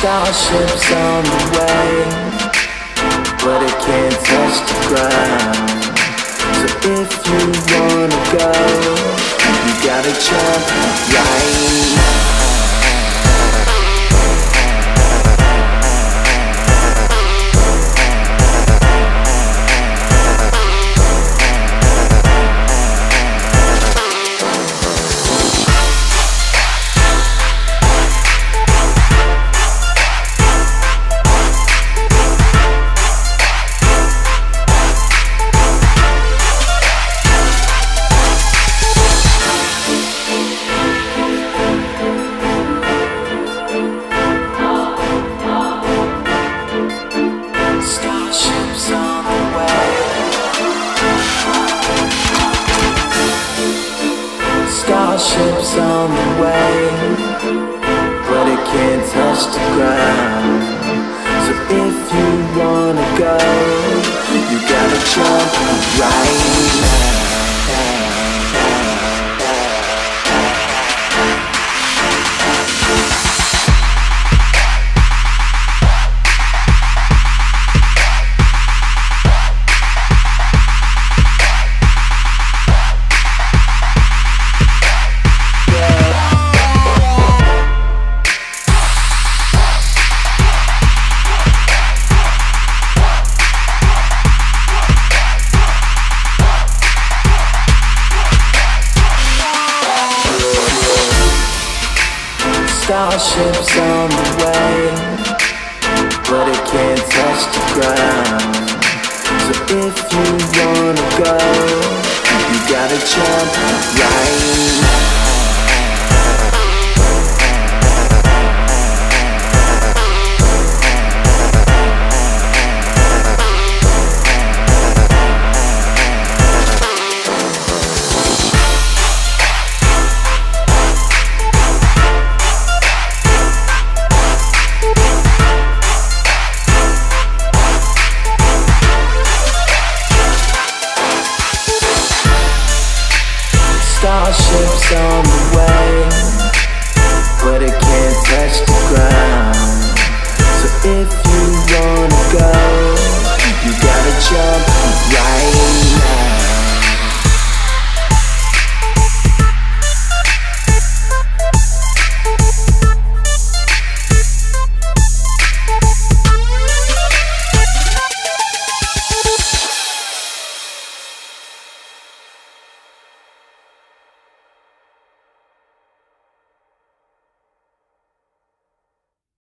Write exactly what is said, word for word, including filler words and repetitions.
Starships on the way, but it can't touch the ground. So if you wanna go, you gotta jump right now. Starships on the way, but it can't touch the ground. So if you wanna go, you gotta jump right now. Starships on the way, but it can't touch the ground. So if you wanna go, you gotta jump right now.